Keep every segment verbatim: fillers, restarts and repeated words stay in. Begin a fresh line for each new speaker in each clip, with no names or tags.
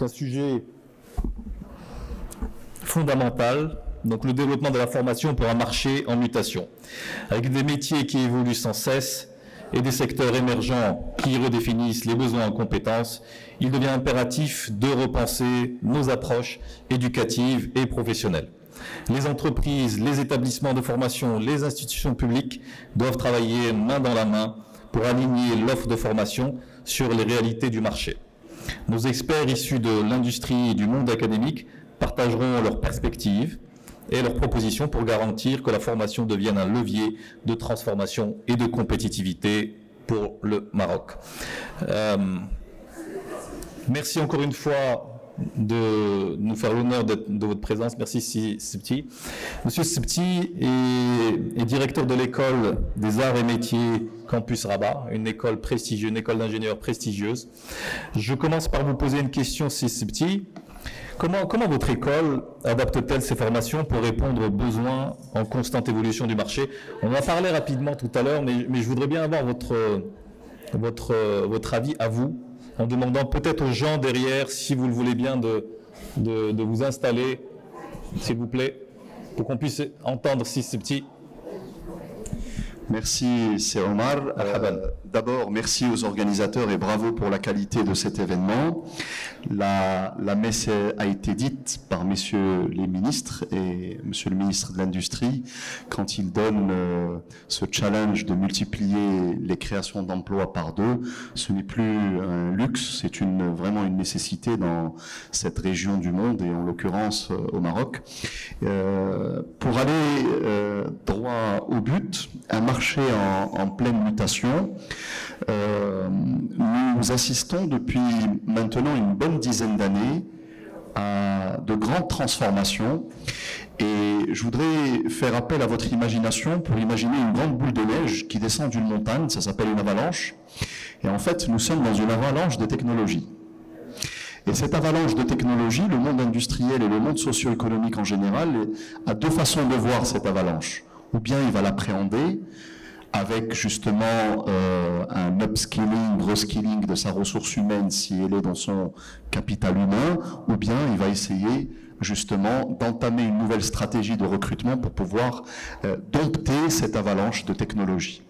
un sujet fondamental, donc le développement de la formation pour un marché en mutation, avec des métiers qui évoluent sans cesse et des secteurs émergents qui redéfinissent les besoins en compétences. Il devient impératif de repenser nos approches éducatives et professionnelles. Les entreprises, les établissements de formation, les institutions publiques doivent travailler main dans la main pour aligner l'offre de formation sur les réalités du marché. Nos experts issus de l'industrie et du monde académique partageront leurs perspectives et leurs propositions pour garantir que la formation devienne un levier de transformation et de compétitivité pour le Maroc. Euh, merci encore une fois de nous faire l'honneur de, de votre présence. Merci Sebti. Monsieur Sebti est, est directeur de l'école des arts et métiers Campus Rabat, une école prestigieuse, une école d'ingénieurs prestigieuse. Je commence par vous poser une question, Sebti. Comment, comment votre école adapte-t-elle ses formations pour répondre aux besoins en constante évolution du marché? On en a parlé rapidement tout à l'heure, mais, mais je voudrais bien avoir votre, votre, votre avis à vous, en demandant peut-être aux gens derrière, si vous le voulez bien, de, de, de vous installer, s'il vous plaît, pour qu'on puisse entendre si c'est petit.
Merci, c'est Omar. Euh, D'abord, merci aux organisateurs et bravo pour la qualité de cet événement. La, la messe a été dite par messieurs les ministres et monsieur le ministre de l'Industrie quand il donne euh, ce challenge de multiplier les créations d'emplois par deux. Ce n'est plus un luxe, c'est une, vraiment une nécessité dans cette région du monde et en l'occurrence euh, au Maroc. Euh, pour aller euh, droit au but, un marché en, en pleine mutation. Euh, nous assistons depuis maintenant une bonne dizaine d'années à de grandes transformations et je voudrais faire appel à votre imagination pour imaginer une grande boule de neige qui descend d'une montagne, ça s'appelle une avalanche, et en fait nous sommes dans une avalanche de technologies. Et cette avalanche de technologies, le monde industriel et le monde socio-économique en général a deux façons de voir cette avalanche. Ou bien il va l'appréhender avec justement euh, un upskilling, reskilling de sa ressource humaine si elle est dans son capital humain, ou bien il va essayer justement d'entamer une nouvelle stratégie de recrutement pour pouvoir euh, dompter cette avalanche de technologie.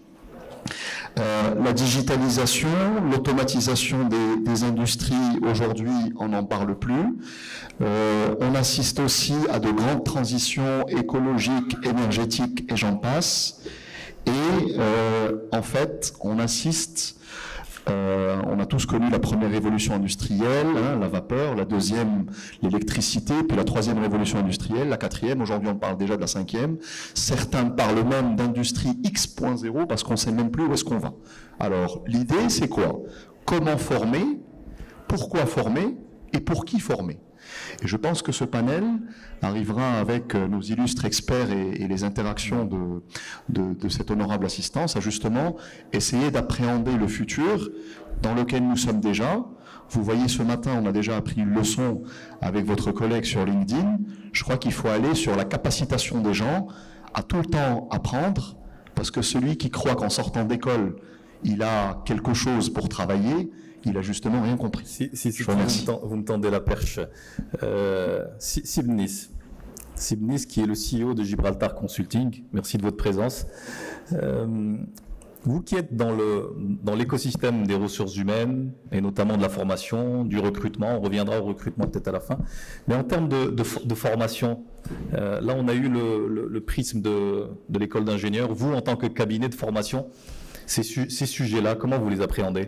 Euh, la digitalisation, l'automatisation des, des industries, aujourd'hui, on n'en parle plus. Euh, on assiste aussi à de grandes transitions écologiques, énergétiques, et j'en passe. Et euh, en fait, on assiste, euh, on a tous connu la première révolution industrielle, hein, la vapeur, la deuxième, l'électricité, puis la troisième révolution industrielle, la quatrième, aujourd'hui on parle déjà de la cinquième. Certains parlent même d'industrie X point zéro parce qu'on ne sait même plus où est-ce qu'on va. Alors, l'idée, c'est quoi? Comment former? Pourquoi former? Et pour qui former? Et je pense que ce panel arrivera avec nos illustres experts et, et les interactions de, de, de cette honorable assistance à justement essayer d'appréhender le futur dans lequel nous sommes déjà. Vous voyez, ce matin, on a déjà appris une leçon avec votre collègue sur LinkedIn. Je crois qu'il faut aller sur la capacitation des gens à tout le temps apprendre, parce que celui qui croit qu'en sortant d'école, il a quelque chose pour travailler, il a justement rien compris.
Si, si, si vous, me vous me tendez la perche. Euh, Sibnis, Sibnis, qui est le C E O de Gibraltar Consulting, merci de votre présence. Euh, vous qui êtes dans le dans l'écosystème des ressources humaines, et notamment de la formation, du recrutement, on reviendra au recrutement peut-être à la fin, mais en termes de, de, de formation, euh, là on a eu le, le, le prisme de, de l'école d'ingénieurs. Vous, en tant que cabinet de formation, ces, su ces sujets-là, comment vous les appréhendez?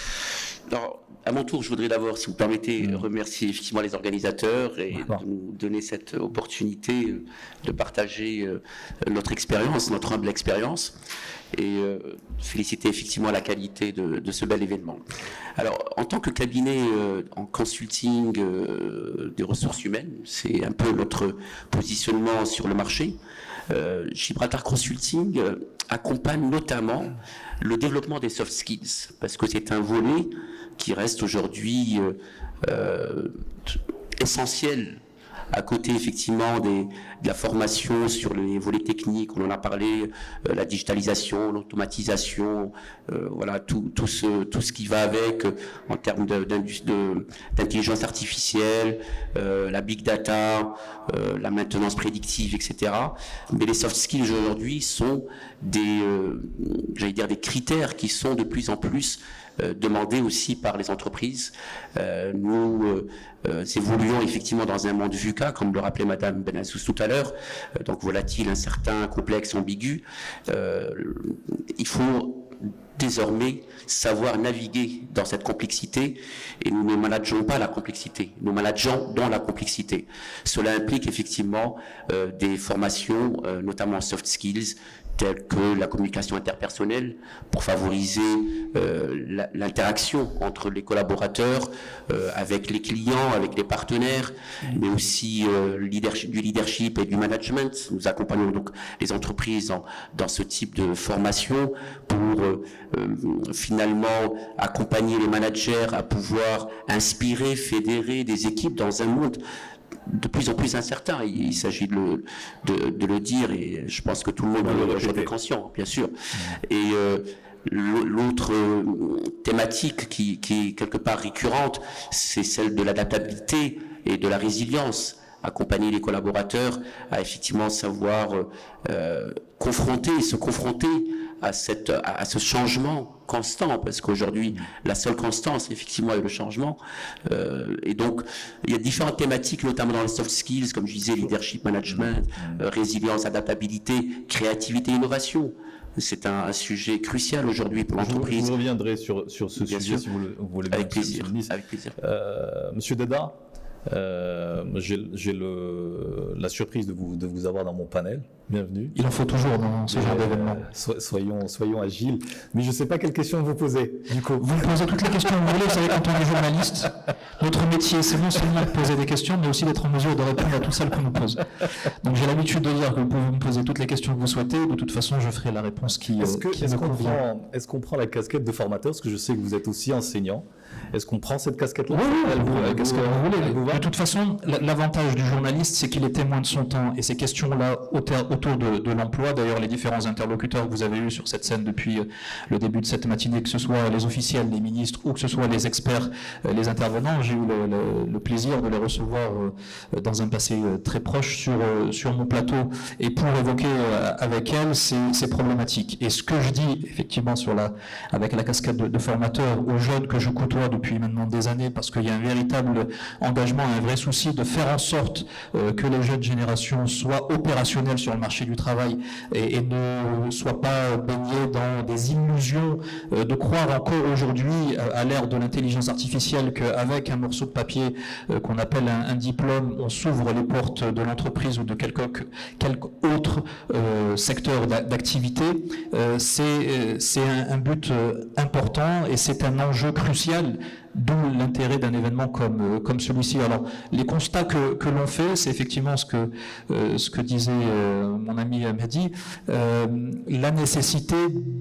Alors, à mon tour, je voudrais d'abord, si vous permettez, mmh. remercier effectivement les organisateurs et de nous donner cette opportunité de partager notre expérience, notre humble expérience, et euh, féliciter effectivement la qualité de, de ce bel événement. Alors, en tant que cabinet euh, en consulting euh, des ressources humaines, c'est un peu notre positionnement sur le marché. Euh, Gibraltar Consulting euh, accompagne notamment le développement des soft skills, parce que c'est un volet qui reste aujourd'hui euh, euh, essentiel à côté effectivement des, de la formation sur les volets techniques, on en a parlé, euh, la digitalisation, l'automatisation, euh, voilà, tout, tout, ce, tout ce qui va avec euh, en termes d'intelligence artificielle, euh, la big data, euh, la maintenance prédictive, et cetera. Mais les soft skills aujourd'hui sont des, euh, j'allais dire, des critères qui sont de plus en plus Euh, demandé aussi par les entreprises. Euh, nous euh, euh, évoluons effectivement dans un monde VUCA, comme le rappelait Madame Benazous tout à l'heure, euh, donc volatile, incertain, complexe, ambigu. Euh, il faut désormais savoir naviguer dans cette complexité, et nous ne manageons pas la complexité, nous manageons dans la complexité. Cela implique effectivement euh, des formations, euh, notamment soft skills, telles que la communication interpersonnelle, pour favoriser euh, l'interaction entre les collaborateurs, euh, avec les clients, avec les partenaires, mais aussi euh, leadership, du leadership et du management. Nous accompagnons donc les entreprises dans, dans ce type de formation pour euh, euh, finalement accompagner les managers à pouvoir inspirer, fédérer des équipes dans un monde de plus en plus incertain. Il, il s'agit de, le, de, de le dire, et je pense que tout le monde en est conscient, bien sûr. Et euh, l'autre thématique qui, qui est quelque part récurrente, c'est celle de l'adaptabilité et de la résilience. Accompagner les collaborateurs à effectivement savoir euh, confronter, se confronter à, cette, à, à ce changement constant, parce qu'aujourd'hui, la seule constance, effectivement, est le changement. Euh, et donc, il y a différentes thématiques, notamment dans les soft skills, comme je disais, leadership management, euh, résilience, adaptabilité, créativité, innovation. C'est un, un sujet crucial aujourd'hui pour l'entreprise.
Je vous reviendrai sur, sur ce
bien
sujet,
sûr.
si vous le voulez
bien. Avec
bien,
plaisir. Avec plaisir.
Euh, Monsieur Deda, Euh, j'ai la surprise de vous, de vous avoir dans mon panel. Bienvenue.
Il en faut toujours dans ce genre d'événement.
So, soyons, soyons agiles. Mais je ne sais pas quelle question vous posez. Du coup,
vous me posez toutes les questions que vous voulez. Vous savez, quand on est journaliste, notre métier, c'est non seulement de poser des questions, mais aussi d'être en mesure de répondre à tout celles qu'on nous pose. Donc j'ai l'habitude de dire que vous pouvez me poser toutes les questions que vous souhaitez. De toute façon, je ferai la réponse qui,
est-ce que,
qui
est-ce
me
qu'on
convient.
prend, est-ce qu'on prend la casquette de formateur, parce que je sais que vous êtes aussi enseignant. Est-ce qu'on prend cette casquette-là?
Oui, oui,
elle vous,
la casquette que vous voulez.
Vous
de toute façon, l'avantage du journaliste, c'est qu'il est témoin de son temps. Et ces questions-là autour de, de l'emploi, d'ailleurs, les différents interlocuteurs que vous avez eus sur cette scène depuis le début de cette matinée, que ce soit les officiels, les ministres, ou que ce soit les experts, les intervenants, j'ai eu le, le, le plaisir de les recevoir dans un passé très proche sur, sur mon plateau, et pour évoquer avec elles ces, ces problématiques. Et ce que je dis, effectivement, sur la, avec la casquette de, de formateur aux jeunes que je côtoie depuis maintenant des années, parce qu'il y a un véritable engagement, un vrai souci de faire en sorte euh, que les jeunes générations soient opérationnelles sur le marché du travail et, et ne soient pas baignées dans des illusions euh, de croire encore aujourd'hui, euh, à l'ère de l'intelligence artificielle, qu'avec un morceau de papier euh, qu'on appelle un, un diplôme, on s'ouvre les portes de l'entreprise ou de quelque, quelque autre euh, secteur d'activité. Euh, c'est c'est un, un but euh, important, et c'est un enjeu crucial, d'où l'intérêt d'un événement comme, comme celui-ci. Alors, les constats que, que l'on fait, c'est effectivement ce que, euh, ce que disait euh, mon ami Mehdi, euh, la nécessité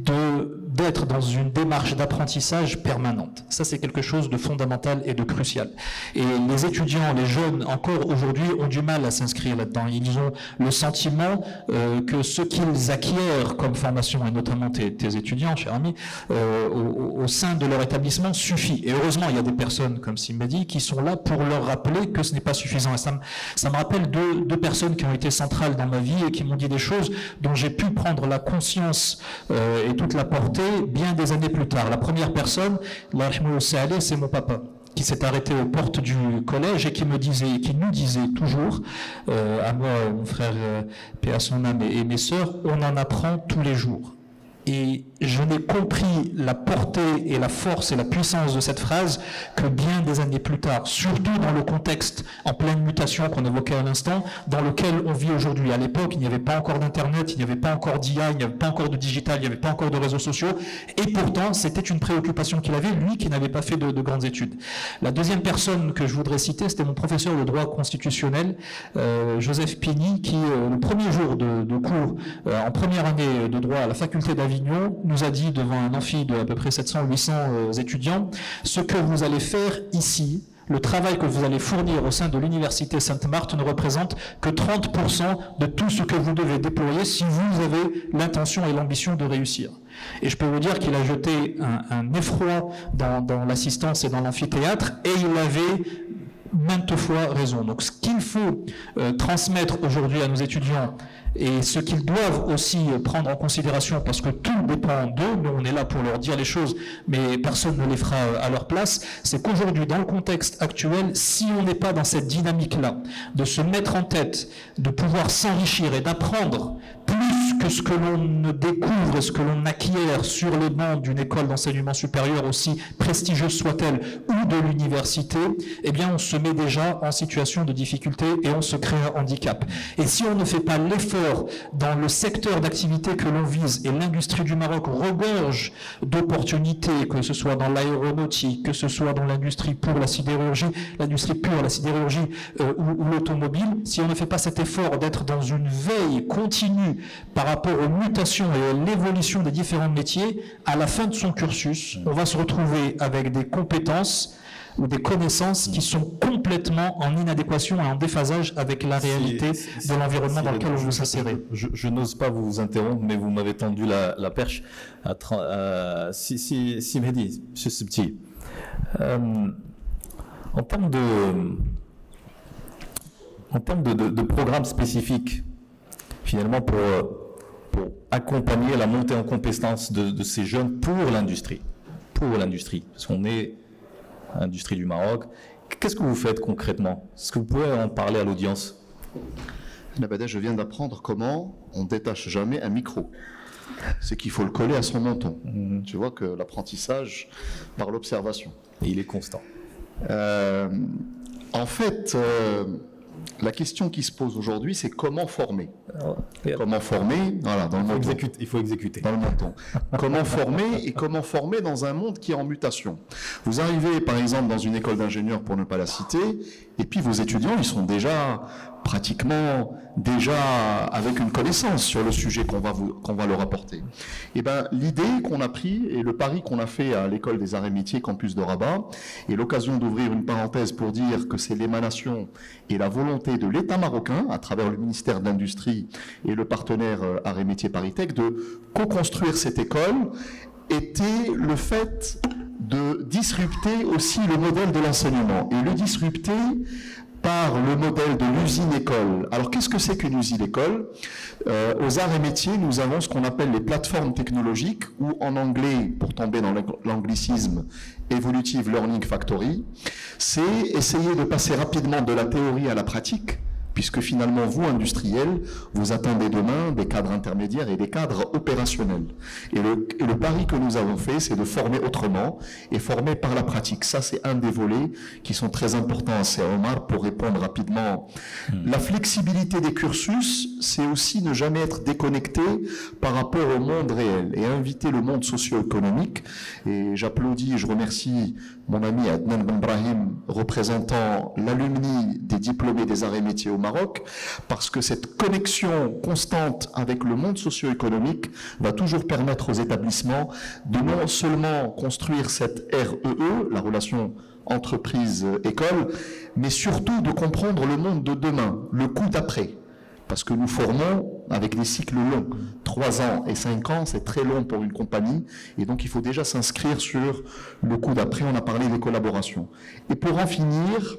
de d'être dans une démarche d'apprentissage permanente. Ça, c'est quelque chose de fondamental et de crucial. Et les étudiants, les jeunes, encore aujourd'hui, ont du mal à s'inscrire là-dedans. Ils ont le sentiment euh, que ce qu'ils acquièrent comme formation, et notamment tes, tes étudiants, cher ami, euh, au, au sein de leur établissement, suffit. Et heureusement, il y a des personnes comme Simbedi qui sont là pour leur rappeler que ce n'est pas suffisant. Et ça me, ça me rappelle deux, deux personnes qui ont été centrales dans ma vie et qui m'ont dit des choses dont j'ai pu prendre la conscience euh, et toute la portée bien des années plus tard. La première personne, c'est mon papa, qui s'est arrêté aux portes du collège et qui me disait, qui nous disait toujours, euh, à moi, mon frère, euh, paix à son âme, et, et mes sœurs, on en apprend tous les jours. Et je n'ai compris la portée et la force et la puissance de cette phrase que bien des années plus tard, surtout dans le contexte en pleine mutation qu'on évoquait à l'instant, dans lequel on vit aujourd'hui. À l'époque, il n'y avait pas encore d'Internet, il n'y avait pas encore d'I A, il n'y avait pas encore de digital, il n'y avait pas encore de réseaux sociaux, et pourtant, c'était une préoccupation qu'il avait, lui qui n'avait pas fait de, de grandes études. La deuxième personne que je voudrais citer, c'était mon professeur de droit constitutionnel, euh, Joseph Pini, qui, euh, le premier jour de, de cours, euh, en première année de droit à la faculté d'Avignon, nous a dit devant un amphi de à peu près sept cents à huit cents euh, étudiants, ce que vous allez faire ici, Le travail que vous allez fournir au sein de l'Université Sainte-Marthe ne représente que trente pour cent de tout ce que vous devez déployer si vous avez l'intention et l'ambition de réussir. Et je peux vous dire qu'il a jeté un, un effroi dans, dans l'assistance et dans l'amphithéâtre, et il avait maintes fois raison. Donc ce qu'il faut euh, transmettre aujourd'hui à nos étudiants, et ce qu'ils doivent aussi prendre en considération, parce que tout dépend d'eux, nous on est là pour leur dire les choses, mais personne ne les fera à leur place, c'est qu'aujourd'hui, dans le contexte actuel, si on n'est pas dans cette dynamique-là, de se mettre en tête, de pouvoir s'enrichir et d'apprendre plus que ce que l'on ne découvre et ce que l'on acquiert sur les bancs d'une école d'enseignement supérieur, aussi prestigieuse soit-elle, ou de l'université, eh bien on se met déjà en situation de difficulté et on se crée un handicap. Et si on ne fait pas l'effort dans le secteur d'activité que l'on vise, et l'industrie du Maroc regorge d'opportunités, que ce soit dans l'aéronautique, que ce soit dans l'industrie pour la sidérurgie, l'industrie pure, la sidérurgie euh, ou, ou l'automobile, si on ne fait pas cet effort d'être dans une veille continue par rapport aux mutations et à l'évolution des différents métiers, à la fin de son cursus, on va se retrouver avec des compétences ou des connaissances qui sont complètement en inadéquation et en déphasage avec la réalité si, si, de l'environnement si, dans lequel on veut s'insérer.
Je, je n'ose pas vous interrompre, mais vous m'avez tendu la, la perche. À, à, si, si, si Mehdi, M. Sebti, euh, en termes de, en termes de, de, de programmes spécifiques, finalement pour, pour accompagner la montée en compétence de, de ces jeunes pour l'industrie, pour l'industrie, parce qu'on est industrie du Maroc. Qu'est-ce que vous faites concrètement? Est-ce que vous pouvez en parler à l'audience?
Nabada, je viens d'apprendre comment on ne détache jamais un micro. C'est qu'il faut le coller à son menton. Mmh. Tu vois que l'apprentissage par l'observation.
Et il est constant.
Euh, en fait, euh, la question qui se pose aujourd'hui, c'est comment former. Alors, comment former, voilà, dans
il,
le
faut
menton.
Exécuter, il faut exécuter.
Dans le menton. Comment former et comment former dans un monde qui est en mutation. Vous arrivez, par exemple, dans une école d'ingénieurs, pour ne pas la citer, et puis vos étudiants, ils sont déjà pratiquement déjà avec une connaissance sur le sujet qu'on va, vous, qu'on va leur apporter. Et ben, l'idée qu'on a pris et le pari qu'on a fait à l'école des arts et métiers campus de Rabat, et l'occasion d'ouvrir une parenthèse pour dire que c'est l'émanation et la volonté de l'État marocain, à travers le ministère de l'Industrie et le partenaire arts et métiers Paritech, de co-construire cette école, était le fait de disrupter aussi le modèle de l'enseignement. Et le disrupter par le modèle de l'usine-école. Alors, qu'est-ce que c'est qu'une usine-école? euh, Aux arts et métiers, nous avons ce qu'on appelle les plateformes technologiques, ou en anglais, pour tomber dans l'anglicisme, Evolutive Learning Factory. C'est essayer de passer rapidement de la théorie à la pratique, puisque finalement, vous, industriels, vous attendez demain des cadres intermédiaires et des cadres opérationnels. Et le, et le pari que nous avons fait, c'est de former autrement et former par la pratique. Ça, c'est un des volets qui sont très importants à C A Omar pour répondre rapidement. Mmh. La flexibilité des cursus, c'est aussi ne jamais être déconnecté par rapport au monde réel et inviter le monde socio-économique. Et j'applaudis et je remercie mon ami Adnan Ben Brahim, représentant l'alumni des diplômés des arts et métiers au Maroc, parce que cette connexion constante avec le monde socio-économique va toujours permettre aux établissements de non seulement construire cette R E E, la relation entreprise-école, mais surtout de comprendre le monde de demain, le coup d'après. Parce que nous formons avec des cycles longs. Trois ans et cinq ans, c'est très long pour une compagnie. Et donc, il faut déjà s'inscrire sur le coup d'après. On a parlé des collaborations. Et pour en finir,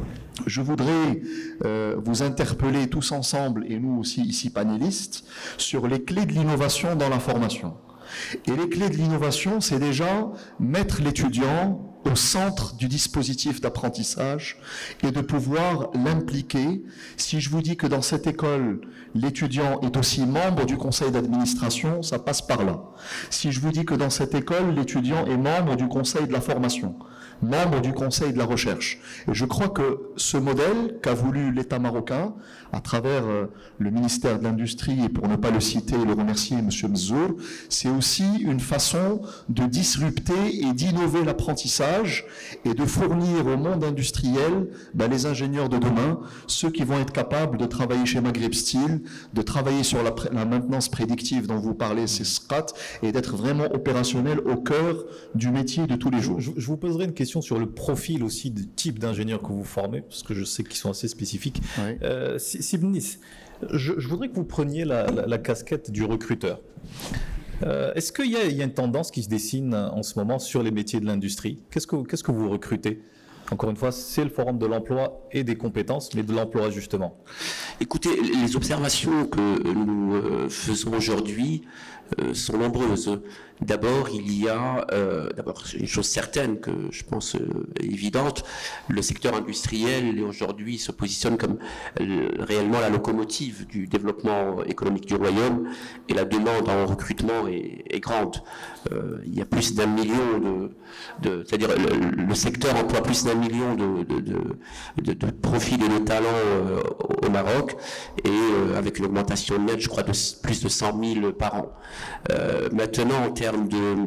je voudrais euh, vous interpeller tous ensemble, et nous aussi ici panélistes, sur les clés de l'innovation dans la formation. Et les clés de l'innovation, c'est déjà mettre l'étudiant au centre du dispositif d'apprentissage et de pouvoir l'impliquer. Si je vous dis que dans cette école, l'étudiant est aussi membre du conseil d'administration, ça passe par là. Si je vous dis que dans cette école, l'étudiant est membre du conseil de la formation, membre du conseil de la recherche. Et je crois que ce modèle qu'a voulu l'État marocain, à travers euh, le ministère de l'Industrie, et pour ne pas le citer et le remercier, M. Mzour, c'est aussi une façon de disrupter et d'innover l'apprentissage stage et de fournir au monde industriel ben, les ingénieurs de demain, ceux qui vont être capables de travailler chez Maghreb Steel, de travailler sur la, la maintenance prédictive dont vous parlez, c'est S C A T, et d'être vraiment opérationnel au cœur du métier de tous les jours.
Je, je vous poserai une question sur le profil aussi du type d'ingénieurs que vous formez, parce que je sais qu'ils sont assez spécifiques. Oui. Euh, Sibnis, je, je voudrais que vous preniez la, la, la casquette du recruteur. Euh, Est-ce qu'il y, y a une tendance qui se dessine en ce moment sur les métiers de l'industrie? Qu'est-ce que, qu'est-ce que vous recrutez? Encore une fois, c'est le forum de l'emploi et des compétences, mais de l'emploi justement.
Écoutez, les observations que nous euh, faisons aujourd'hui euh, sont nombreuses. D'abord, il y a, euh, d'abord, une chose certaine que je pense euh, évidente, le secteur industriel aujourd'hui se positionne comme euh, réellement la locomotive du développement économique du royaume, et la demande en recrutement est, est grande. Euh, il y a plus d'un million de, de c'est-à-dire le, le secteur emploie plus d'un million de, de, de, de, de profils et de talents euh, au Maroc, et euh, avec une augmentation nette, je crois, de plus de cent mille par an. Euh, maintenant, en termes de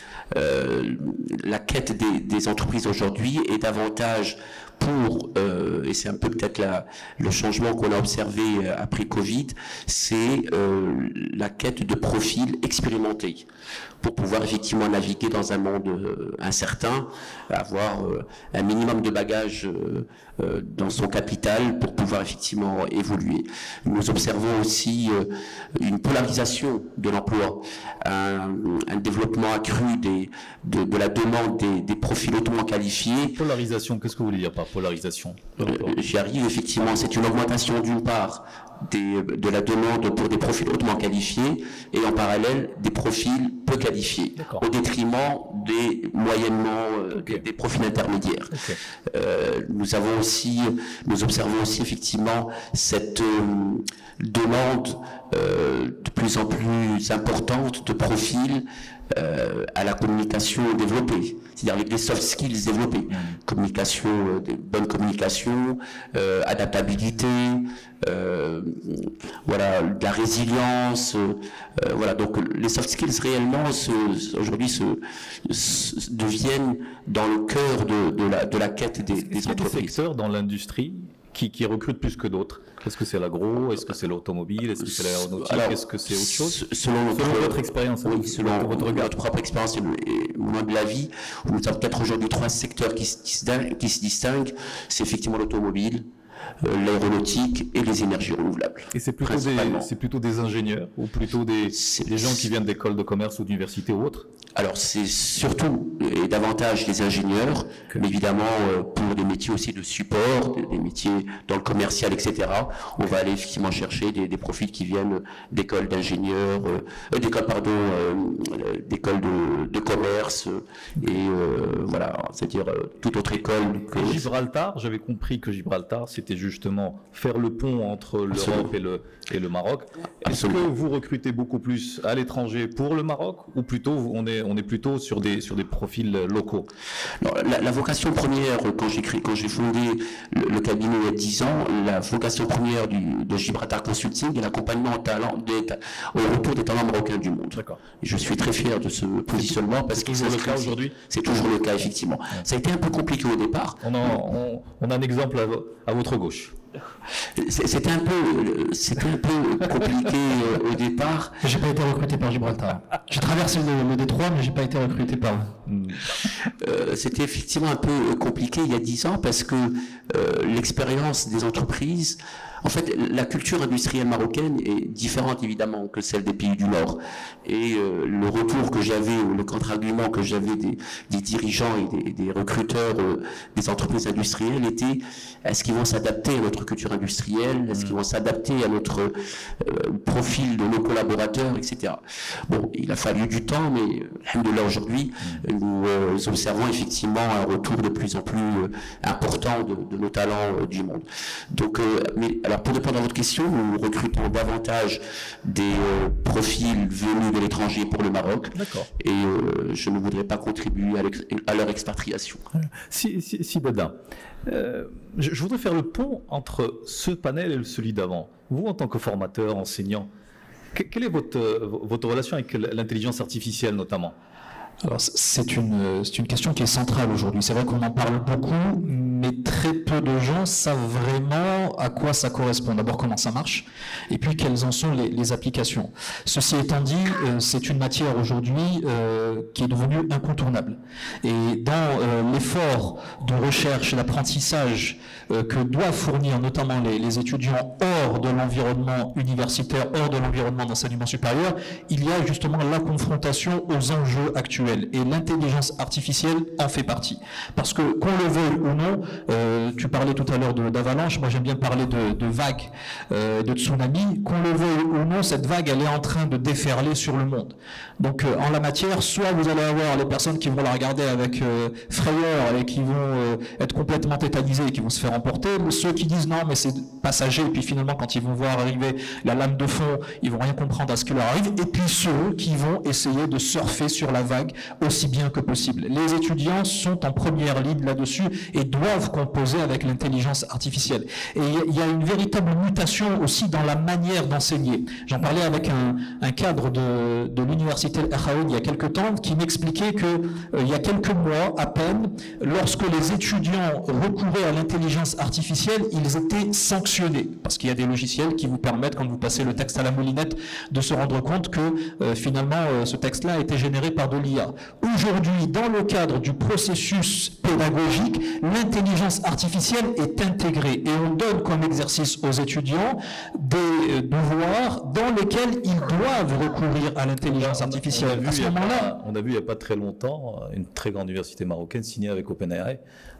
euh, la quête des, des entreprises aujourd'hui est davantage pour, euh, et c'est un peu peut-être la, le changement qu'on a observé après Covid, c'est euh, la quête de profils expérimentés pour pouvoir effectivement naviguer dans un monde euh, incertain, avoir euh, un minimum de bagages euh, euh, dans son capital pour pouvoir effectivement évoluer. Nous observons aussi euh, une polarisation de l'emploi, un, un développement accru des, de, de la demande des, des profils hautement qualifiés.
Polarisation, qu'est-ce que vous voulez dire par polarisation?
euh, J'y arrive effectivement, c'est une augmentation d'une part Des, de la demande pour des profils hautement qualifiés et en parallèle des profils peu qualifiés, au détriment des moyennement euh, okay. des, des profils intermédiaires. Okay. Euh, nous avons aussi, nous observons aussi effectivement cette euh, demande euh, de plus en plus importante de profils Euh, à la communication développée, c'est-à-dire les soft skills développés, mmh. communication, euh, de bonne communication, euh, adaptabilité, euh, voilà, de la résilience, euh, voilà. Donc les soft skills réellement aujourd'hui se, se deviennent dans le cœur de, de la de la quête des, des entreprises.
Quel secteur dans l'industrie qui, qui recrute plus que d'autres? Est-ce que c'est l'agro? Est-ce que c'est l'automobile? Est-ce que c'est l'aéronautique? Est-ce que c'est autre chose?
Selon, notre,
selon votre expérience,
oui, selon votre, regard. Notre propre expérience et mon de la vie, nous avons peut-être aujourd'hui trois secteurs qui, qui, se, qui se distinguent. C'est effectivement l'automobile, euh, l'aéronautique et les énergies renouvelables.
Et c'est plutôt, des, plutôt des ingénieurs ou plutôt des, des gens qui viennent d'écoles de commerce ou d'université ou autres?
Alors c'est surtout et davantage les ingénieurs, okay. mais évidemment euh, pour des métiers aussi de support, des, des métiers dans le commercial, et cetera. On va aller effectivement chercher des, des profils qui viennent d'écoles d'ingénieurs, euh, d'écoles pardon, euh, d'écoles de, de commerce et euh, voilà, c'est-à-dire euh, toute autre école.
Que... Gibraltar, j'avais compris que Gibraltar, c'était justement faire le pont entre l'Europe et le et le Maroc. Est-ce que vous recrutez beaucoup plus à l'étranger pour le Maroc ou plutôt on est on est plutôt sur des sur des profils locaux?
Non, la, la vocation première quand j'ai créé quand j'ai fondé le, le cabinet il y a dix ans, la vocation première du, de Gibraltar Consulting est l'accompagnement au talent des, au retour des talents marocains du monde.
D'accord.
Je suis très fier de ce positionnement parce que
c'est toujours le cas aujourd'hui.
C'est toujours le cas effectivement. Ouais. Ça a été un peu compliqué au départ.
On a, on, on a un exemple à, à votre gauche.
C'était un peu, c'était un peu compliqué euh, au départ.
J'ai pas été recruté par Gibraltar. J'ai traversé le, le détroit, mais j'ai pas été recruté par.
Euh, c'était effectivement un peu compliqué il y a dix ans parce que euh, l'expérience des entreprises. En fait, la culture industrielle marocaine est différente évidemment que celle des pays du Nord. Et euh, le retour que j'avais, ou le contre-argument que j'avais des, des dirigeants et des, des recruteurs euh, des entreprises industrielles était: est-ce qu'ils vont s'adapter à notre culture industrielle? Est-ce qu'ils vont s'adapter à notre euh, profil de nos collaborateurs, et cetera. Bon, il a fallu du temps, mais alhamdoulilah, aujourd'hui, nous euh, observons effectivement un retour de plus en plus euh, important de, de nos talents euh, du monde. Donc, euh, mais alors, pour répondre à votre question, nous recrutons davantage des euh, profils venus de l'étranger pour le Maroc.
D'accord.
Et euh, je ne voudrais pas contribuer à, à leur expatriation.
Si, si, si Badin, euh, je, je voudrais faire le pont entre ce panel et celui d'avant. Vous, en tant que formateur, enseignant, que, quelle est votre, votre relation avec l'intelligence artificielle notamment?
Alors, c'est une, c'est une question qui est centrale aujourd'hui. C'est vrai qu'on en parle beaucoup, mais très peu de gens savent vraiment à quoi ça correspond. D'abord, comment ça marche, et puis quelles en sont les, les applications. Ceci étant dit, euh, c'est une matière aujourd'hui euh, qui est devenue incontournable. Et dans euh, l'effort de recherche et d'apprentissage euh, que doivent fournir notamment les, les étudiants hors de l'environnement universitaire, hors de l'environnement d'enseignement supérieur, il y a justement la confrontation aux enjeux actuels. Et l'intelligence artificielle en fait partie. Parce que, qu'on le veuille ou non, euh, tu parlais tout à l'heure d'avalanche, moi j'aime bien parler de, de vagues, euh, de tsunamis, qu'on le veuille ou non, cette vague, elle est en train de déferler sur le monde. Donc, euh, en la matière, soit vous allez avoir les personnes qui vont la regarder avec euh, frayeur et qui vont euh, être complètement tétanisées et qui vont se faire emporter, ceux qui disent non, mais c'est passager, et puis finalement, quand ils vont voir arriver la lame de fond, ils vont rien comprendre à ce qui leur arrive, et puis ceux qui vont essayer de surfer sur la vague aussi bien que possible. Les étudiants sont en première ligne là-dessus et doivent composer avec l'intelligence artificielle. Et il y a une véritable mutation aussi dans la manière d'enseigner. J'en parlais avec un, un cadre de, de l'université Al-Akhaoun il y a quelques temps qui m'expliquait que euh, il y a quelques mois à peine, lorsque les étudiants recouraient à l'intelligence artificielle, ils étaient sanctionnés parce qu'il y a des logiciels qui vous permettent, quand vous passez le texte à la moulinette, de se rendre compte que euh, finalement euh, ce texte-là a été généré par de l'I A. Aujourd'hui, dans le cadre du processus pédagogique, l'intelligence artificielle est intégrée et on donne comme exercice aux étudiants des devoirs dans lesquels ils doivent recourir à l'intelligence artificielle. À ce moment-là,
on a vu il n'y a pas très longtemps une très grande université marocaine signée avec OpenAI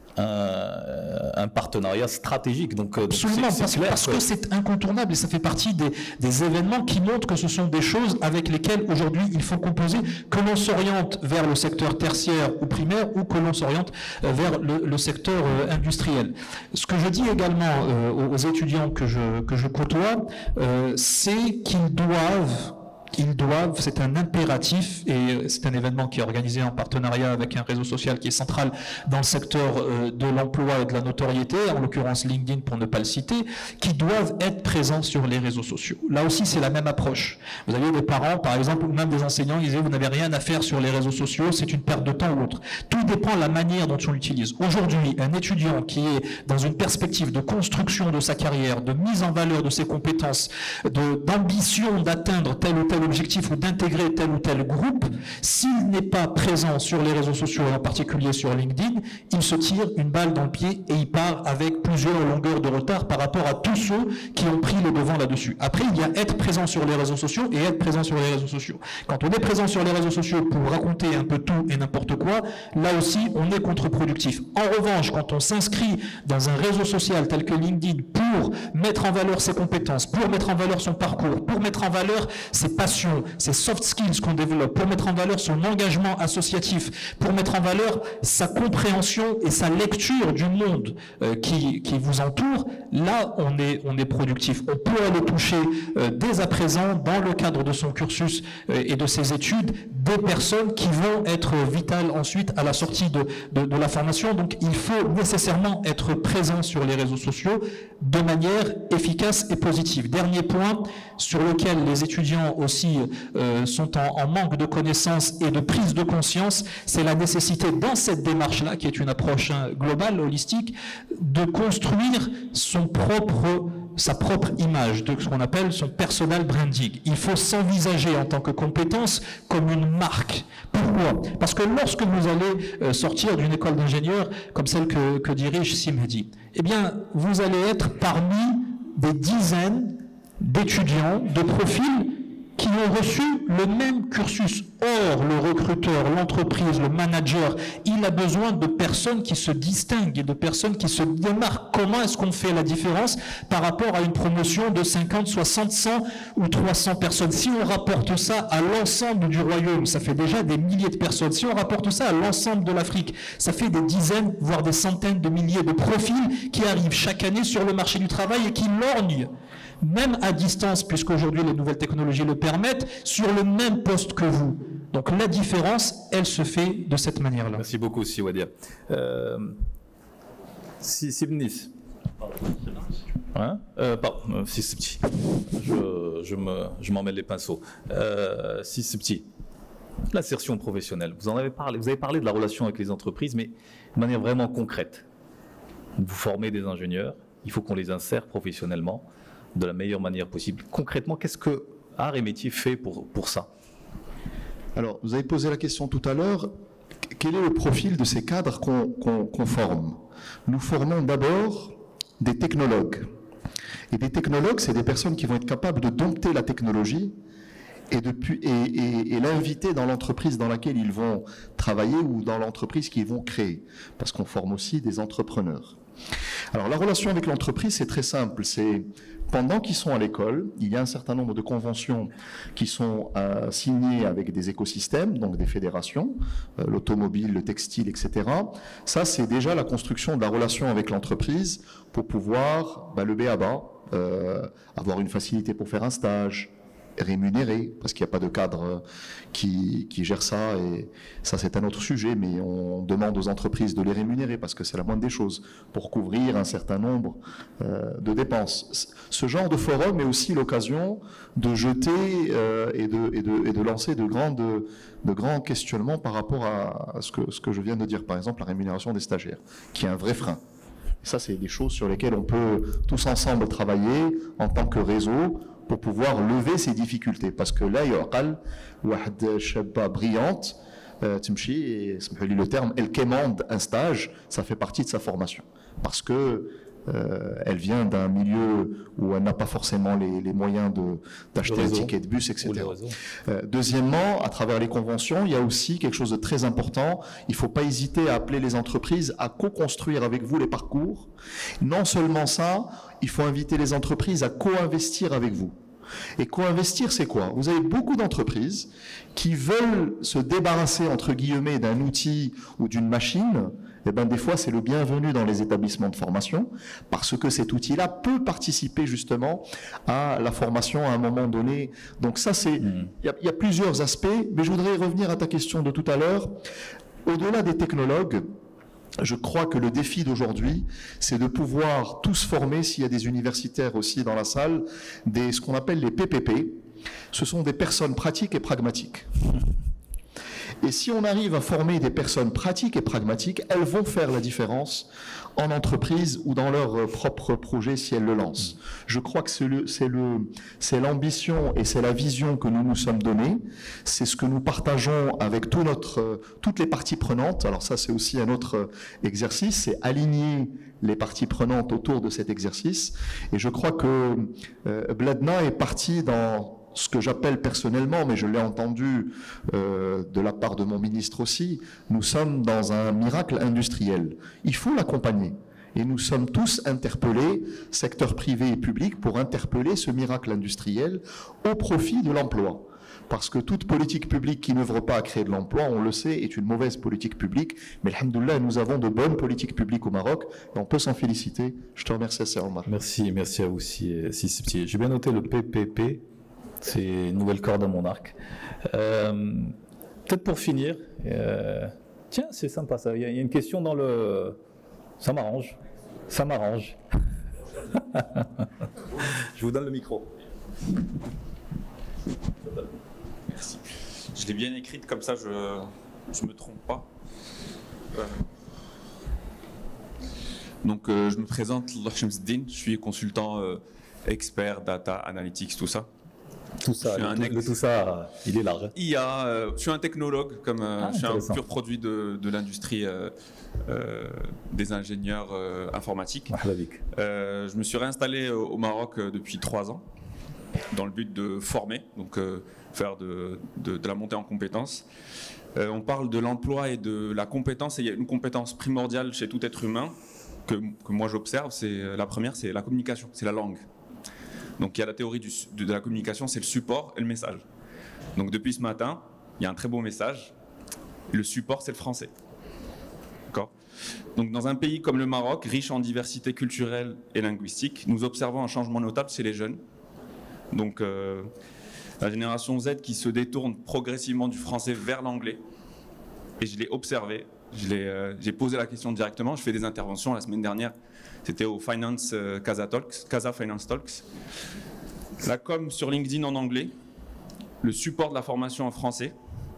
Un, un partenariat stratégique. Donc,
absolument, donc parce, clair, parce que c'est incontournable et ça fait partie des, des événements qui montrent que ce sont des choses avec lesquelles aujourd'hui il faut composer, que l'on s'oriente vers le secteur tertiaire ou primaire ou que l'on s'oriente vers le, le secteur euh, industriel. Ce que je dis également euh, aux étudiants que je, que je côtoie, euh, c'est qu'ils doivent Ils doivent, c'est un impératif, et c'est un événement qui est organisé en partenariat avec un réseau social qui est central dans le secteur de l'emploi et de la notoriété, en l'occurrence LinkedIn pour ne pas le citer, qui doivent être présents sur les réseaux sociaux. Là aussi, c'est la même approche. Vous avez des parents, par exemple, ou même des enseignants, ils disaient, vous n'avez rien à faire sur les réseaux sociaux, c'est une perte de temps ou autre. Tout dépend de la manière dont on l'utilise. Aujourd'hui, un étudiant qui est dans une perspective de construction de sa carrière, de mise en valeur de ses compétences, d'ambition d'atteindre tel ou tel objectif ou d'intégrer tel ou tel groupe, s'il n'est pas présent sur les réseaux sociaux et en particulier sur LinkedIn, il se tire une balle dans le pied et il part avec plusieurs longueurs de retard par rapport à tous ceux qui ont pris le devant là-dessus. Après, il y a être présent sur les réseaux sociaux et être présent sur les réseaux sociaux. Quand on est présent sur les réseaux sociaux pour raconter un peu tout et n'importe quoi, là aussi, on est contre-productif. En revanche, quand on s'inscrit dans un réseau social tel que LinkedIn pour mettre en valeur ses compétences, pour mettre en valeur son parcours, pour mettre en valeur ses passions, ses soft skills qu'on développe, pour mettre en valeur son engagement associatif, pour mettre en valeur sa compréhension et sa lecture du monde euh, qui, qui vous entoure, là on est, on est productif. On peut aller toucher euh, dès à présent, dans le cadre de son cursus euh, et de ses études, des personnes qui vont être vitales ensuite à la sortie de, de, de la formation. Donc il faut nécessairement être présent sur les réseaux sociaux de manière efficace et positive. Dernier point sur lequel les étudiants aussi euh, sont en, en manque de connaissances et de prise de conscience, c'est la nécessité dans cette démarche-là, qui est une approche hein, globale, holistique, de construire son propre, sa propre image, de ce qu'on appelle son personal branding. Il faut s'envisager en tant que compétence comme une marque. Pourquoi? Parce que lorsque vous allez euh, sortir d'une école d'ingénieur comme celle que, que dirige Simhedi, eh bien, vous allez être parmi des dizaines d'étudiants, de profils qui ont reçu le même cursus. Or, le recruteur, l'entreprise, le manager, il a besoin de personnes qui se distinguent et de personnes qui se démarquent. Comment est-ce qu'on fait la différence par rapport à une promotion de cinquante, soixante, cent ou trois cents personnes? Si on rapporte ça à l'ensemble du royaume, ça fait déjà des milliers de personnes. Si on rapporte ça à l'ensemble de l'Afrique, ça fait des dizaines, voire des centaines de milliers de profils qui arrivent chaque année sur le marché du travail et qui lorgnent, même à distance, puisqu'aujourd'hui les nouvelles technologies le permettent, sur le même poste que vous. Donc la différence, elle se fait de cette manière-là.
Merci beaucoup, Siwadia. Euh, si, si Bnis. Hein euh, pardon, si c'est petit. Je, je me, je m'emmêle les pinceaux. Euh, si c'est petit. L'insertion professionnelle, vous en avez parlé, vous avez parlé de la relation avec les entreprises, mais de manière vraiment concrète. Vous formez des ingénieurs, il faut qu'on les insère professionnellement de la meilleure manière possible. Concrètement, qu'est-ce que Art et Métier fait pour, pour ça?
Alors, vous avez posé la question tout à l'heure, quel est le profil de ces cadres qu'on qu'on, qu'on forme? Nous formons d'abord des technologues. Et des technologues, c'est des personnes qui vont être capables de dompter la technologie et, depuis, et, et, et l'inviter dans l'entreprise dans laquelle ils vont travailler ou dans l'entreprise qu'ils vont créer. Parce qu'on forme aussi des entrepreneurs. Alors la relation avec l'entreprise, c'est très simple. C'est pendant qu'ils sont à l'école, il y a un certain nombre de conventions qui sont euh, signées avec des écosystèmes, donc des fédérations, euh, l'automobile, le textile, et cetera. Ça, c'est déjà la construction de la relation avec l'entreprise pour pouvoir, bah, le B A B A, euh, avoir une facilité pour faire un stage, rémunéré, parce qu'il n'y a pas de cadre qui, qui gère ça, et ça c'est un autre sujet, mais on demande aux entreprises de les rémunérer, parce que c'est la moindre des choses, pour couvrir un certain nombre euh, de dépenses. Ce genre de forum est aussi l'occasion de jeter euh, et, de, et, de, et de lancer de, grandes, de grands questionnements par rapport à, à ce, que, ce que je viens de dire, par exemple la rémunération des stagiaires, qui est un vrai frein. Et ça, c'est des choses sur lesquelles on peut tous ensemble travailler en tant que réseau, pour pouvoir lever ces difficultés. Parce que là, il y a une chaba brillante, Timchi, et le terme, elle quémande un stage, ça fait partie de sa formation. Parce que euh, elle vient d'un milieu où elle n'a pas forcément les, les moyens d'acheter un ticket de bus, et cetera. Euh, deuxièmement, à travers les conventions, il y a aussi quelque chose de très important. Il ne faut pas hésiter à appeler les entreprises à co-construire avec vous les parcours. Non seulement ça, il faut inviter les entreprises à co-investir avec vous. Et co-investir, c'est quoi? Vous avez beaucoup d'entreprises qui veulent se débarrasser, entre guillemets, d'un outil ou d'une machine. Eh ben, des fois, c'est le bienvenu dans les établissements de formation, parce que cet outil-là peut participer justement à la formation à un moment donné. Donc ça, c'est, il y a, y a plusieurs aspects, mais je voudrais revenir à ta question de tout à l'heure. Au-delà des technologues, je crois que le défi d'aujourd'hui, c'est de pouvoir tous former, s'il y a des universitaires aussi dans la salle, des, ce qu'on appelle les P P P. Ce sont des personnes pratiques et pragmatiques. Et si on arrive à former des personnes pratiques et pragmatiques, elles vont faire la différence en entreprise ou dans leur propre projet si elles le lancent. Je crois que c'est le, c'est le, c'est l'ambition et c'est la vision que nous nous sommes donnée. C'est ce que nous partageons avec tout notre, toutes les parties prenantes. Alors ça, c'est aussi un autre exercice, c'est aligner les parties prenantes autour de cet exercice. Et je crois que euh, Bladna est parti dans ce que j'appelle personnellement, mais je l'ai entendu euh, de la part de mon ministre aussi, nous sommes dans un miracle industriel. Il faut l'accompagner. Et nous sommes tous interpellés, secteur privé et public, pour interpeller ce miracle industriel au profit de l'emploi. Parce que toute politique publique qui n'œuvre pas à créer de l'emploi, on le sait, est une mauvaise politique publique. Mais alhamdoulilah, nous avons de bonnes politiques publiques au Maroc et on peut s'en féliciter. Je te remercie, Sir Omar.
Merci, merci à vous aussi, Sissi. J'ai bien noté le P P P. C'est une nouvelle corde à mon arc. Euh, Peut-être pour finir, euh, tiens, c'est sympa ça. Il y, y a une question dans le. Ça m'arrange. Ça m'arrange. Je vous donne le micro.
Merci. Je l'ai bien écrite comme ça, je ne me trompe pas. Euh, donc, euh, je me présente, Allah Shamsuddin, je suis consultant euh, expert, data, analytics, tout ça.
Tout ça, le, tout, le tout ça, il est large.
I A, euh, je suis un technologue, comme euh,
ah,
je suis un pur produit de, de l'industrie euh, euh, des ingénieurs euh, informatiques. Euh, je me suis réinstallé au, au Maroc euh, depuis trois ans, dans le but de former, donc euh, faire de, de, de la montée en compétences. Euh, on parle de l'emploi et de la compétence, et il y a une compétence primordiale chez tout être humain que, que moi j'observe. C'est la première, c'est la communication, c'est la langue. Donc il y a la théorie du, de, de la communication, c'est le support et le message. Donc depuis ce matin, il y a un très beau message. Le support, c'est le français. D'accord ? Donc dans un pays comme le Maroc, riche en diversité culturelle et linguistique, nous observons un changement notable chez les jeunes. Donc euh, la génération Z qui se détourne progressivement du français vers l'anglais. Et je l'ai observé, j'ai euh, posé la question directement, je fais des interventions la semaine dernière. C'était au Finance euh, Casa Talks, Casa Finance Talks. La com sur LinkedIn en anglais, le support de la formation en français,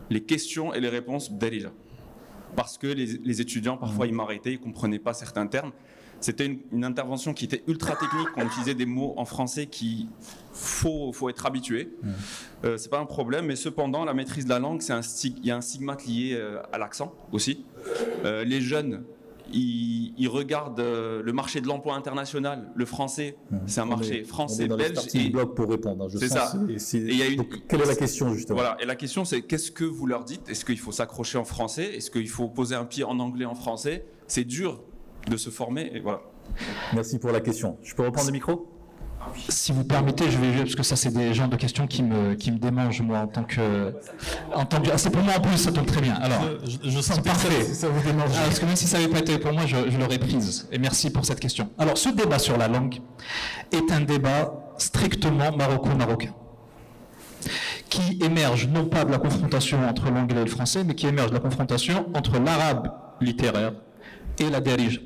les questions et les réponses d'Darija. Parce que les, les étudiants, parfois, ils m'arrêtaient, ils ne comprenaient pas certains termes. C'était une, une intervention qui était ultra technique, on utilisait des mots en français qu'il faut, faut être habitué. Mmh. Euh, c'est pas un problème, mais cependant, la maîtrise de la langue, c'est un stig- il y a un stigmate lié euh, à l'accent aussi. Euh, les jeunes, ils, ils regardent euh, le marché de l'emploi international. Le français, mmh. c'est un marché
est,
français, belge.
Et bloc pour répondre. Hein,
c'est ça.
Et c'est,
et y a une,
donc, quelle est la question justement?
Voilà. Et la question, c'est qu'est-ce que vous leur dites? Est-ce qu'il faut s'accrocher en français? Est-ce qu'il faut poser un pied en anglais, en français? C'est dur de se former, et voilà.
Merci pour la question. Je peux reprendre le micro?
Si vous permettez, je vais, parce que ça c'est des genres de questions qui me, qui me démangent moi en tant que, en tant que, ah, c'est pour moi en plus, ça tombe très bien. Alors,
je, je, je sens
parfait.
Ça, ça vous démange.
Ah, parce que même si ça n'avait pas été pour moi, je, je l'aurais prise. Et merci pour cette question. Alors, ce débat sur la langue est un débat strictement maroco-marocain, qui émerge non pas de la confrontation entre l'anglais et le français, mais qui émerge de la confrontation entre l'arabe littéraire et la darija.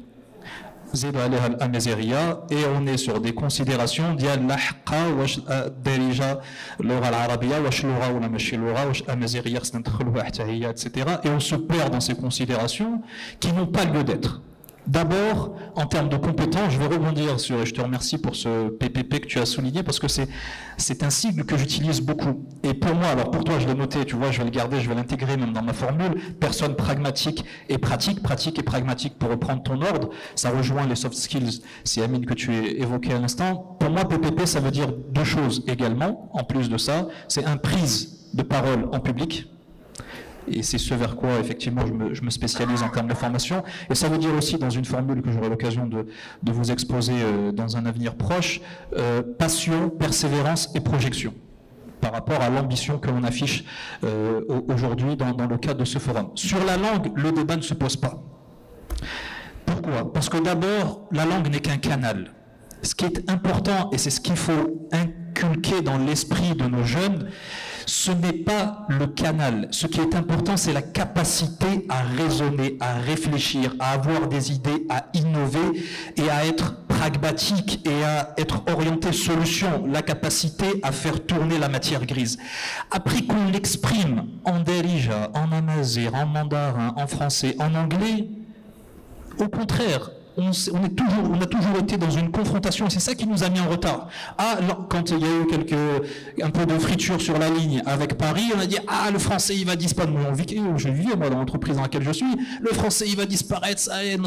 Et on est sur des considérations ديال لاحقه واش الدارجه اللغه العربيه واش لغه ولا ماشي لغه واش امازيغيه خصنا ندخلوها حتى هي et cetera. Et on se perd dans ces considérations qui n'ont pas lieu d'être. D'abord, en termes de compétences, je vais rebondir sur, et je te remercie pour ce P P P que tu as souligné, parce que c'est, c'est un sigle que j'utilise beaucoup. Et pour moi, alors pour toi, je l'ai noté, tu vois, je vais le garder, je vais l'intégrer même dans ma formule, personne pragmatique et pratique, pratique et pragmatique pour reprendre ton ordre, ça rejoint les soft skills, c'est Amine que tu as évoqué à l'instant. Pour moi, P P P, ça veut dire deux choses également, en plus de ça, c'est un prise de parole en public, et c'est ce vers quoi, effectivement, je me, je me spécialise en termes de formation. Et ça veut dire aussi, dans une formule que j'aurai l'occasion de, de vous exposer euh, dans un avenir proche, euh, passion, persévérance et projection, par rapport à l'ambition que l'on affiche euh, aujourd'hui dans, dans le cadre de ce forum. Sur la langue, le débat ne se pose pas. Pourquoi? Parce que d'abord, la langue n'est qu'un canal. Ce qui est important, et c'est ce qu'il faut inculquer dans l'esprit de nos jeunes, ce n'est pas le canal. Ce qui est important, c'est la capacité à raisonner, à réfléchir, à avoir des idées, à innover et à être pragmatique et à être orienté solution, la capacité à faire tourner la matière grise. Après qu'on l'exprime en darija, en amazigh, en mandarin, en français, en anglais, au contraire, On, on, est toujours, on a toujours été dans une confrontation, et c'est ça qui nous a mis en retard. Ah, quand il y a eu quelques, un peu de friture sur la ligne avec Paris, on a dit « Ah, le français, il va disparaître. » Moi, je vivais, moi, dans l'entreprise dans laquelle je suis. Le français, il va disparaître. Ça y est,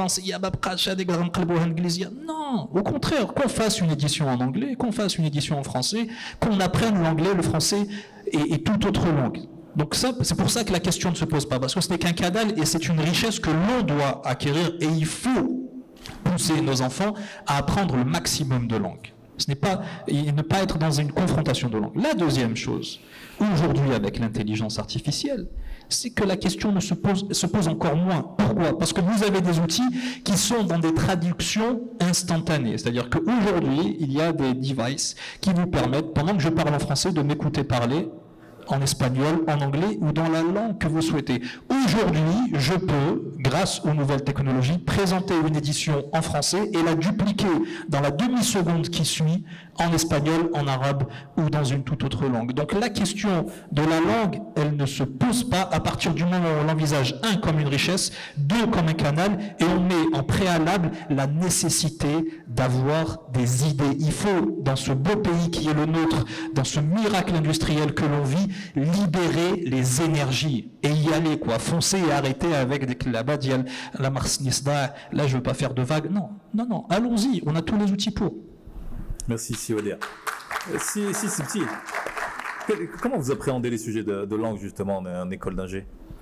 non, au contraire, qu'on fasse une édition en anglais, qu'on fasse une édition en français, qu'on apprenne l'anglais, le français et, et toute autre langue. Donc ça, c'est pour ça que la question ne se pose pas, parce que ce n'est qu'un canal et c'est une richesse que l'on doit acquérir et il faut pousser nos enfants à apprendre le maximum de langues. Ce n'est pas, et ne pas être dans une confrontation de langues. La deuxième chose, aujourd'hui avec l'intelligence artificielle, c'est que la question ne se pose, se pose encore moins. Pourquoi? Parce que vous avez des outils qui sont dans des traductions instantanées. C'est-à-dire qu'aujourd'hui, il y a des devices qui vous permettent, pendant que je parle en français, de m'écouter parler en espagnol, en anglais ou dans la langue que vous souhaitez. Aujourd'hui, je peux, grâce aux nouvelles technologies, présenter une édition en français et la dupliquer dans la demi-seconde qui suit en espagnol, en arabe ou dans une toute autre langue. Donc la question de la langue, elle ne se pose pas à partir du moment où on l'envisage, un, comme une richesse, deux, comme un canal, et on met en préalable la nécessité d'avoir des idées. Il faut, dans ce beau pays qui est le nôtre, dans ce miracle industriel que l'on vit, libérer les énergies et y aller, quoi, foncer et arrêter avec des klabas, la marsnisda, là je veux pas faire de vagues, non, non, non, allons-y, on a tous les outils pour.
Merci Sioudia. Si, si, si, si. Comment vous appréhendez les sujets de, de langue justement en, en école d'ingé?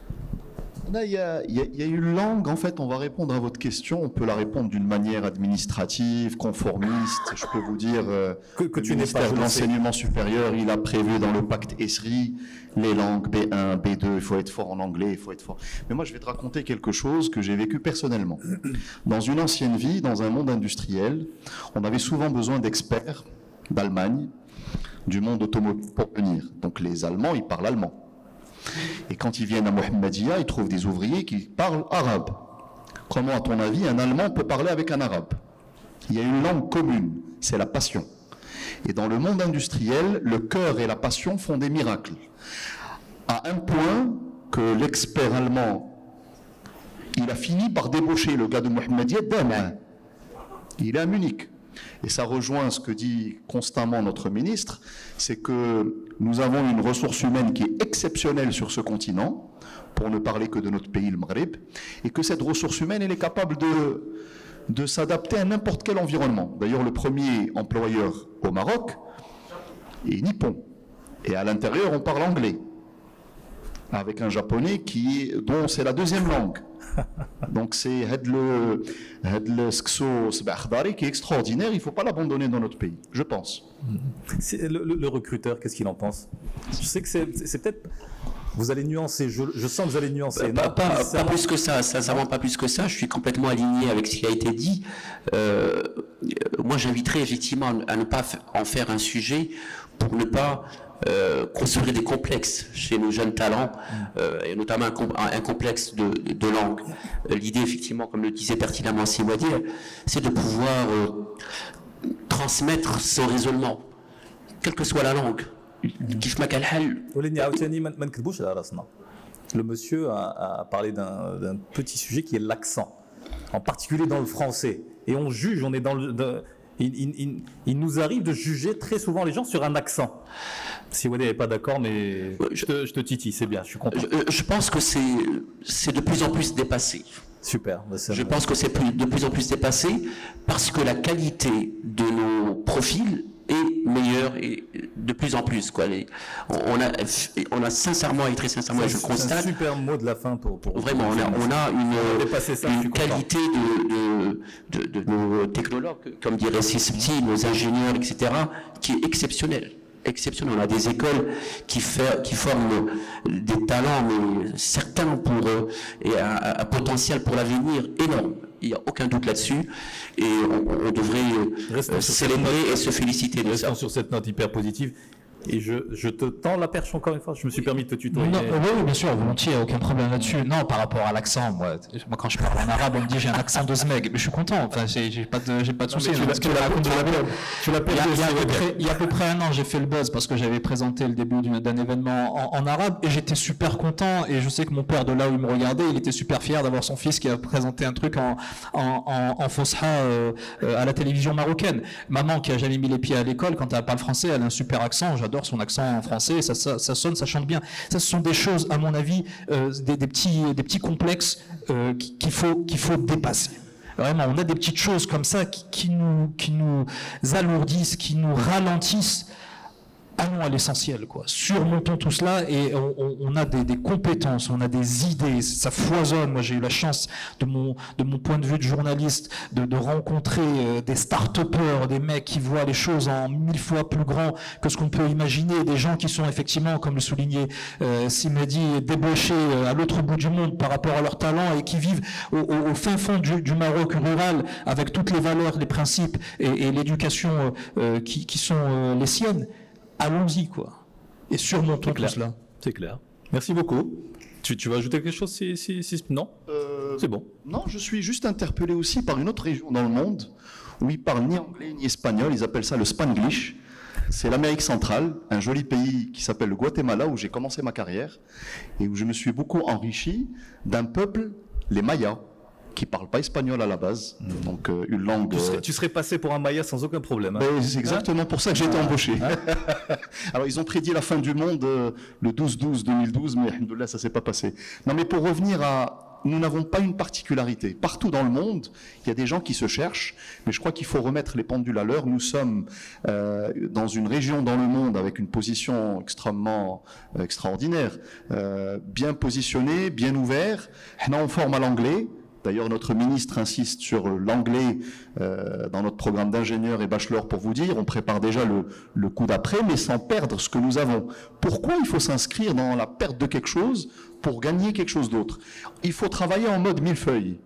Là, il y, a, il, y a, il y a une langue, en fait, on va répondre à votre question, on peut la répondre d'une manière administrative, conformiste, je peux vous dire, euh, que, que le ministère de l'enseignement supérieur, il a prévu dans le pacte ESRI, les langues B un, B deux, il faut être fort en anglais, il faut être fort. Mais moi, je vais te raconter quelque chose que j'ai vécu personnellement. Dans une ancienne vie, dans un monde industriel, on avait souvent besoin d'experts d'Allemagne, du monde automobile pour venir. Donc les Allemands, ils parlent allemand. Et quand ils viennent à Mohammedia, ils trouvent des ouvriers qui parlent arabe. Comment, à ton avis, un Allemand peut parler avec un Arabe? Il y a une langue commune, c'est la passion. Et dans le monde industriel, le cœur et la passion font des miracles. à un point que l'expert allemand, il a fini par débaucher le gars de Mohammedia d'Amman. Il est à Munich. Et ça rejoint ce que dit constamment notre ministre, c'est que nous avons une ressource humaine qui est exceptionnelle sur ce continent, pour ne parler que de notre pays, le Maghreb, et que cette ressource humaine, elle est capable de, de s'adapter à n'importe quel environnement. D'ailleurs, le premier employeur au Maroc est nippon. Et à l'intérieur, on parle anglais, avec un japonais qui, dont c'est la deuxième langue. Donc c'est le, le skso qui est extraordinaire, il ne faut pas l'abandonner dans notre pays, je pense.
Le, le, le recruteur, qu'est-ce qu'il en pense? Je sais que c'est peut-être... Vous allez nuancer, je, je sens que vous allez nuancer.
Pas, pas, pas plus que ça, sincèrement pas plus que ça, je suis complètement aligné avec ce qui a été dit. Euh, moi j'inviterais effectivement à ne pas en faire un sujet pour ne pas euh, construire des complexes chez nos jeunes talents, euh, et notamment un, un complexe de, de langue. L'idée effectivement, comme le disait pertinemment Simouadi, c'est de pouvoir euh, transmettre son raisonnement, quelle que soit la langue.
Le monsieur a, a parlé d'un petit sujet qui est l'accent, en particulier dans le français. Et on juge, on est dans le, de, il, il, il nous arrive de juger très souvent les gens sur un accent. Si vous n'êtes pas d'accord, mais je te, je te titille, c'est bien, je suis content.
Je, je pense que c'est de plus en plus dépassé.
Super.
Je pense que c'est de plus en plus dépassé parce que la qualité de nos profils est meilleure et de plus en plus, quoi. Les, on, a, on a sincèrement et très sincèrement, je constate.
C'est un super mot de la fin pour. pour
vraiment, on a, on a une,
ça,
une qualité de, de, de, de nos technologues, comme dirait Sismti, nos ingénieurs, et cetera, qui est exceptionnelle. Exceptionnel. On a des écoles qui, fait, qui forment des talents, mais certains pour euh, et un, un potentiel pour l'avenir énorme. Il n'y a aucun doute là-dessus. Et on, on devrait euh, célébrer et se féliciter de ça.
Restons sur cette note hyper positive. Et je, je te tends la perche encore une fois. Je me suis permis de te tutoyer.
Non, oui, bien sûr, volontiers, il n'y a aucun problème là-dessus. Non, par rapport à l'accent, moi, moi, quand je parle en arabe, on me dit j'ai un accent de Zmeg. Mais je suis content, enfin, j'ai pas de, j'ai pas de soucis. Tu l'as perdu. Il y a à peu près un an, j'ai fait le buzz parce que j'avais présenté le début d'un événement en, en arabe et j'étais super content. Et je sais que mon père, de là où il me regardait, il était super fier d'avoir son fils qui a présenté un truc en, en, en, en Fosha euh, à la télévision marocaine. Maman, qui a jamais mis les pieds à l'école, quand elle parle français, elle a un super accent. J'adore son accent en français, ça, ça, ça sonne, ça chante bien. Ça, ce sont des choses, à mon avis, euh, des, des, petits, des petits complexes euh, qu'il faut, qu'il faut dépasser. Vraiment, on a des petites choses comme ça qui, qui, nous, qui nous alourdissent, qui nous ralentissent. Allons à l'essentiel, quoi. Surmontons tout cela et on, on, on a des, des compétences, on a des idées, ça foisonne. Moi, j'ai eu la chance, de mon, de mon point de vue de journaliste, de, de rencontrer euh, des start-upers, des mecs qui voient les choses en mille fois plus grand que ce qu'on peut imaginer, des gens qui sont effectivement, comme le soulignait euh, Simedi, débauchés euh, à l'autre bout du monde par rapport à leur talent et qui vivent au, au, au fin fond du, du Maroc rural avec toutes les valeurs, les principes et, et l'éducation euh, qui, qui sont euh, les siennes. Allons-y, quoi. Et surmontons tout cela.
C'est clair. Merci beaucoup. Tu, tu vas ajouter quelque chose si, si, si... Non euh, c'est bon.
Non, je suis juste interpellé aussi par une autre région dans le monde où ils parlent ni anglais ni espagnol. Ils appellent ça le Spanglish. C'est l'Amérique centrale, un joli pays qui s'appelle le Guatemala, où j'ai commencé ma carrière et où je me suis beaucoup enrichi d'un peuple, les Mayas, qui ne parlent pas espagnol à la base, donc euh, une langue...
Tu serais, tu serais passé pour un Maya sans aucun problème. Hein.
Ben, c'est exactement hein pour ça que j'ai été embauché. Hein Alors, ils ont prédit la fin du monde euh, le douze douze deux mille douze, mais alhamdoulilah, ça ne s'est pas passé. Non, mais pour revenir à... Nous n'avons pas une particularité. Partout dans le monde, il y a des gens qui se cherchent, mais je crois qu'il faut remettre les pendules à l'heure. Nous sommes euh, dans une région dans le monde avec une position extrêmement euh, extraordinaire, euh, bien positionnée, bien ouvert. On forme à l'anglais. D'ailleurs, notre ministre insiste sur l'anglais euh, dans notre programme d'ingénieur et bachelor pour vous dire, on prépare déjà le, le coup d'après, mais sans perdre ce que nous avons. Pourquoi il faut s'inscrire dans la perte de quelque chose pour gagner quelque chose d'autre? Il faut travailler en mode millefeuille.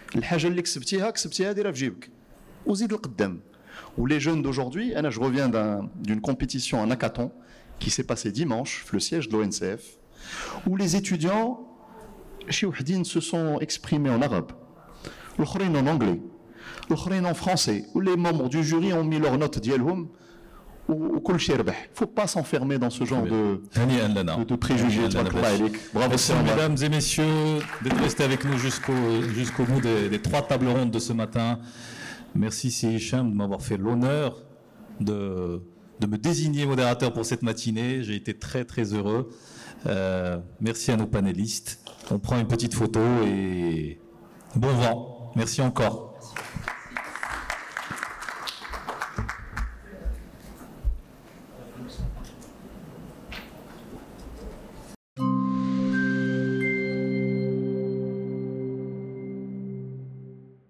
Où les jeunes d'aujourd'hui, je reviens d'une compétition en hackathon qui s'est passée dimanche, le siège de l'O N C F, où les étudiants se sont exprimés en arabe, l'autre en anglais, l'autre en français, où les membres du jury ont mis leurs notes d'Yelhum au كل شيء ربح. Il ne faut pas s'enfermer dans ce genre de, de, de préjugés.
Bravo. Merci mesdames et messieurs d'être restés avec nous jusqu'au jusqu'au bout des, des trois tables rondes de ce matin. Merci Si Hicham de m'avoir fait l'honneur de, de me désigner modérateur pour cette matinée. J'ai été très très heureux. Euh, merci à nos panélistes. On prend une petite photo et bon vent. Merci encore.